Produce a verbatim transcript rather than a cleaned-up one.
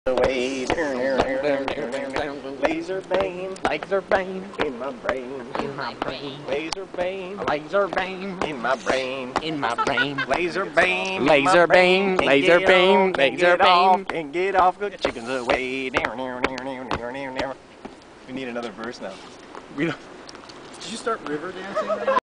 Away, laser beam, Laser beam in my brain, in my brain. laser beam, Laser beam in my brain, in my brain. laser beam, Laser beam, laser beam, laser beam. and get off, good chickens away. We need another verse now. We don't. Did you start river dancing right now?